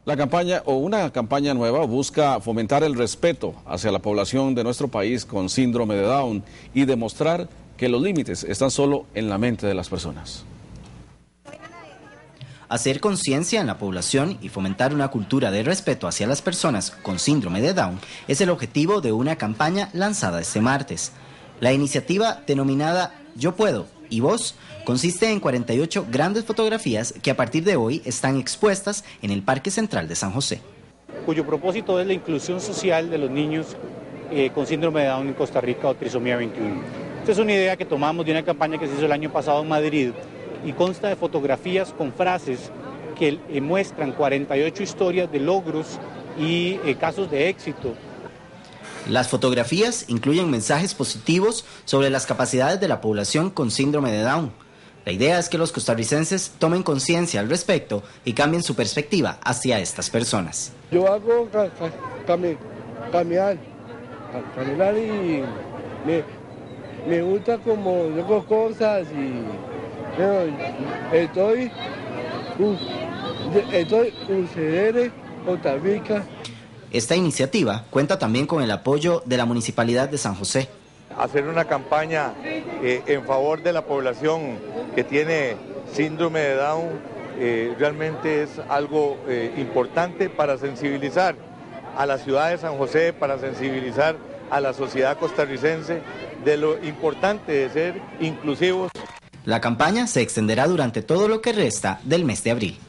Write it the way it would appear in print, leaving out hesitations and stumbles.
La campaña o una campaña nueva busca fomentar el respeto hacia la población de nuestro país con síndrome de Down y demostrar que los límites están solo en la mente de las personas. Hacer conciencia en la población y fomentar una cultura de respeto hacia las personas con síndrome de Down es el objetivo de una campaña lanzada este martes. La iniciativa denominada Yo Puedo y Vos consiste en 48 grandes fotografías que a partir de hoy están expuestas en el Parque Central de San José. Cuyo propósito es la inclusión social de los niños con síndrome de Down en Costa Rica o trisomía 21. Esta es una idea que tomamos de una campaña que se hizo el año pasado en Madrid y consta de fotografías con frases que muestran 48 historias de logros y casos de éxito. Las fotografías incluyen mensajes positivos sobre las capacidades de la población con síndrome de Down. La idea es que los costarricenses tomen conciencia al respecto y cambien su perspectiva hacia estas personas. Yo hago caminar y me gusta como yo hago cosas y estoy UCR, Costa Rica. Esta iniciativa cuenta también con el apoyo de la Municipalidad de San José. Hacer una campaña en favor de la población que tiene síndrome de Down realmente es algo importante para sensibilizar a la ciudad de San José, para sensibilizar a la sociedad costarricense de lo importante de ser inclusivos. La campaña se extenderá durante todo lo que resta del mes de abril.